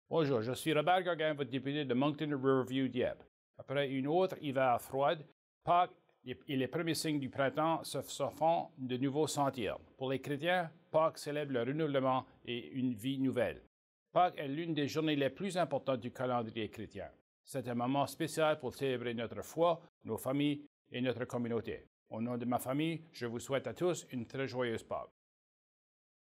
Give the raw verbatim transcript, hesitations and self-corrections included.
Bonjour, je suis Robert Gagin, votre député de Moncton-Riverview-Dieppe. Après une autre hiver froide, Pâques et les premiers signes du printemps se, se font de nouveau sentir. Pour les chrétiens, Pâques célèbre le renouvellement et une vie nouvelle. Pâques est l'une des journées les plus importantes du calendrier chrétien. C'est un moment spécial pour célébrer notre foi, nos familles et notre communauté. Au nom de ma famille, je vous souhaite à tous une très joyeuse Pâques.